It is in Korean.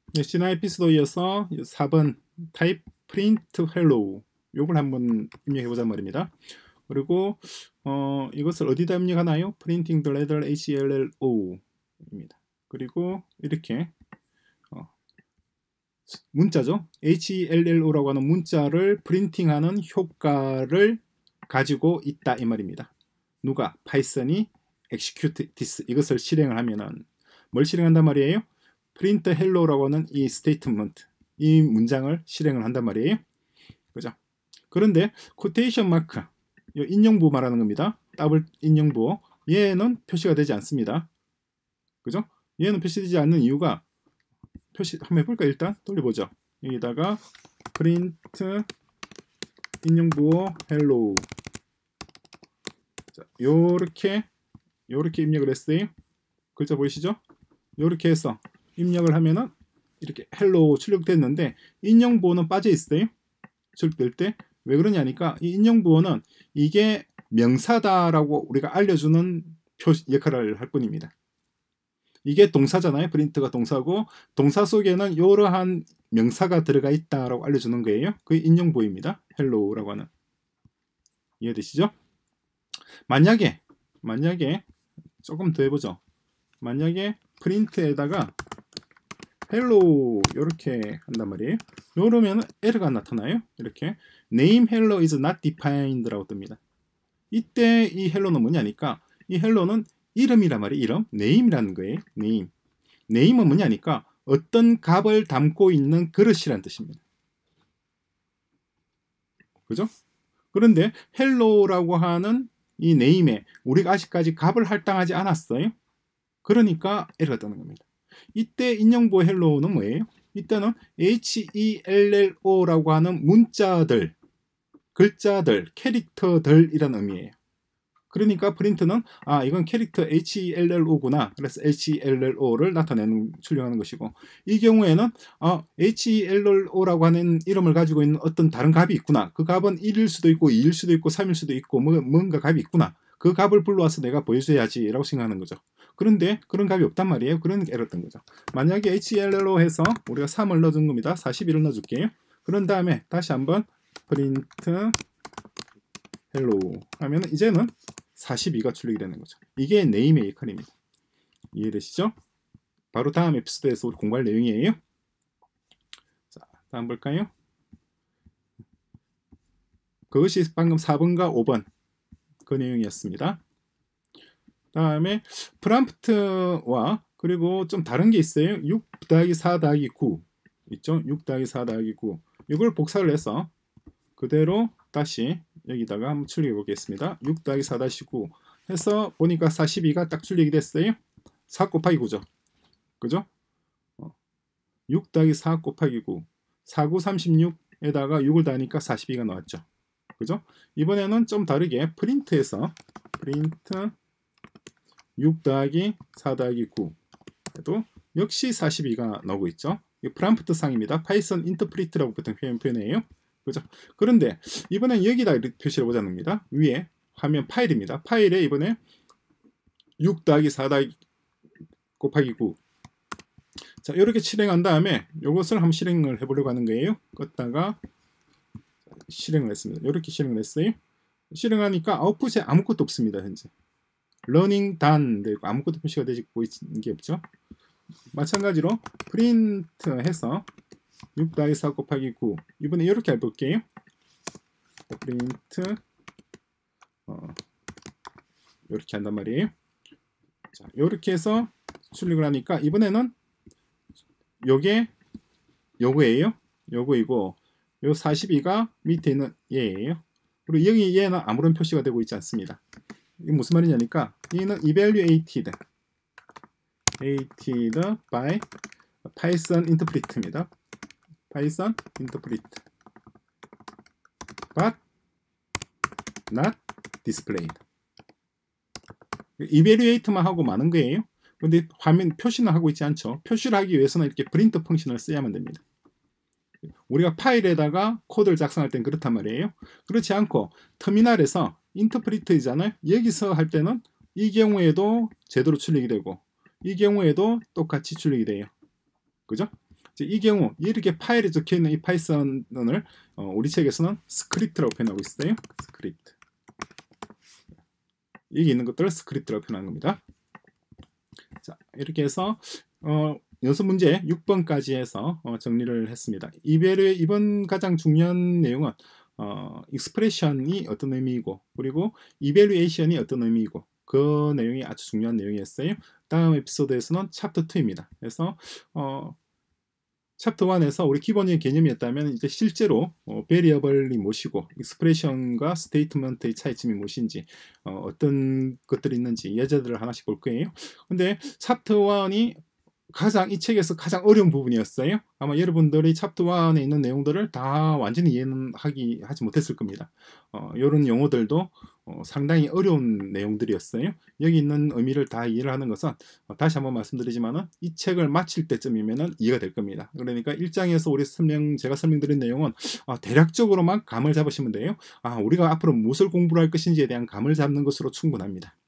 네, 지난 에피소드에 이어서 4번 type print hello 요걸 한번 입력해 보자 말입니다. 그리고 이것을 어디다 입력하나요? printing the letter HLLO 입니다. 그리고 이렇게 문자죠. HLLO라고 하는 문자를 프린팅하는 효과를 가지고 있다 이 말입니다. 누가? 파이썬이 execute this 이것을 실행을 하면은 뭘 실행한단 말이에요? print hello라고 하는 이 statement 이 문장을 실행을 한단 말이에요. 그죠? 그런데 quotation mark 인용부 말하는 겁니다. 더블 인용부 얘는 표시가 되지 않습니다. 그죠? 얘는 표시되지 않는 이유가 표시 한번 해볼까? 일단 돌려보죠. 여기다가 print 인용부호 hello 자, 요렇게 입력을 했어요. 글자 보이시죠? 요렇게 해서 입력을 하면은 이렇게 hello 출력됐는데 인용부호는 빠져 있어요. 출력될 때 왜 그러냐니까 이 인용부호는 이게 명사다라고 우리가 알려주는 역할을 할 뿐입니다. 이게 동사잖아요. 프린트가 동사고 동사 속에는 이러한 명사가 들어가 있다라고 알려주는 거예요. 그게 인용부호입니다. hello라고 하는. 이해되시죠? 만약에 조금 더 해보죠. 만약에 프린트에다가 hello 이렇게 한단 말이에요. 이러면 에러가 나타나요. 이렇게 name hello is not defined라고 뜹니다. 이때 이 hello는 뭐냐니까 이 hello는 이름이란 말이에요. 이름, name이라는 거예요. name은 뭐냐니까 어떤 값을 담고 있는 그릇이란 뜻입니다. 그죠? 그런데 hello라고 하는 이 name에 우리가 아직까지 값을 할당하지 않았어요. 그러니까 에러가 뜨는 겁니다. 이때 인용부호 hello는 뭐예요? 이때는 HELLO라고 하는 문자들, 글자들, 캐릭터들이라는 의미예요. 그러니까 프린트는 이건 캐릭터 HELLO구나. 그래서 HELLO를 나타내는 출력하는 것이고 이 경우에는 HELLO라고 하는 이름을 가지고 있는 어떤 다른 값이 있구나. 그 값은 1일 수도 있고 2일 수도 있고 3일 수도 있고 뭔가 값이 있구나. 그 값을 불러와서 내가 보여줘야지 라고 생각하는 거죠. 그런데 그런 값이 없단 말이에요. 그러니까 에러 뜬 거죠. 만약에 HELLO 해서 우리가 3을 넣어준 겁니다. 41을 넣어줄게요. 그런 다음에 다시 한번 print hello 하면 이제는 42가 출력이 되는 거죠. 이게 네임의 역할입니다. 이해되시죠? 바로 다음 에피소드에서 우리 공부할 내용이에요. 자, 다음 볼까요? 그것이 방금 4번과 5번 그 내용이었습니다. 다음에 프롬프트와 그리고 좀 다른 게 있어요. 6 더하기 4 더하기 9 있죠? 6 더하기 4 더하기 9 이걸 복사를 해서 그대로 다시 여기다가 한번 출력해 보겠습니다. 6 더하기 4 다시 9 해서 보니까 42가 딱 출력이 됐어요. 4 곱하기 9죠. 그죠? 6 더하기 4 곱하기 9 4, 9, 36에다가 6을 더하니까 42가 나왔죠. 그죠? 이번에는 좀 다르게 프린트해서 프린트 6 더하기 4 더하기 9 해도 역시 42가 나오고 있죠. 이게 프롬프트 상입니다. 파이썬 인터프리트라고 보통 표현해요. 그죠? 그런데 이번엔 여기다 표시를 보자는 겁니다. 위에 화면 파일입니다. 파일에 이번에 6 더하기 4 더하기 곱하기 9 자, 이렇게 실행한 다음에 이것을 한번 실행을 해보려고 하는 거예요. 껐다가 실행을 했습니다. 이렇게 실행을 했어요. 실행하니까 아웃풋에 아무것도 없습니다. 현재 러닝 단 되고 아무것도 표시가 되지 있는 게 없죠. 마찬가지로 프린트 해서 6 더하기 4 곱하기 9 이번에 이렇게 해볼게요. 프린트 이렇게 한단 말이에요. 자, 이렇게 해서 출력을 하니까 이번에는 요거예요. 요거이고 요 42가 밑에 있는 얘예요. 그리고 여기 얘는 아무런 표시가 되고 있지 않습니다. 이게 무슨 말이냐니까 얘는 evaluated by Python interpret입니다. Python interpret but not displayed. evaluate만 하고 마는 거예요. 근데 화면 표시는 하고 있지 않죠. 표시를 하기 위해서는 이렇게 프린트 펑션을 써야만 됩니다. 우리가 파일에다가 코드를 작성할 땐 그렇단 말이에요. 그렇지 않고 터미널에서 인터프리트잖아요. 여기서 할 때는 이 경우에도 제대로 출력이 되고 이 경우에도 똑같이 출력이 돼요. 그죠? 이 경우 이렇게 파일에 적혀 있는 이 파이썬을 우리 책에서는 스크립트라고 표현하고 있어요. 스크립트. 여기 있는 것들을 스크립트라고 표현하는 겁니다. 자, 이렇게 해서 연습 문제 6번까지 해서 정리를 했습니다. 이번 가장 중요한 내용은 익스프레션이 어떤 의미이고, 그리고 이밸류에이션이 어떤 의미이고, 그 내용이 아주 중요한 내용이었어요. 다음 에피소드에서는 챕터 2입니다. 그래서 챕터 1에서 우리 기본적인 개념이었다면 이제 실제로 베리어블이 무엇이고 익스프레션과 스테이트먼트의 차이점이 무엇인지 어떤 것들이 있는지 예제들을 하나씩 볼 거예요. 근데 챕터 1이 이 책에서 가장 어려운 부분이었어요. 아마 여러분들이 챕터 1에 있는 내용들을 다 완전히 이해는 하지 못했을 겁니다. 이런 용어들도 상당히 어려운 내용들이었어요. 여기 있는 의미를 다 이해를 하는 것은 다시 한번 말씀드리지만은 이 책을 마칠 때쯤이면은 이해가 될 겁니다. 그러니까 1장에서 제가 설명드린 내용은 대략적으로만 감을 잡으시면 돼요. 우리가 앞으로 무엇을 공부할 것인지에 대한 감을 잡는 것으로 충분합니다.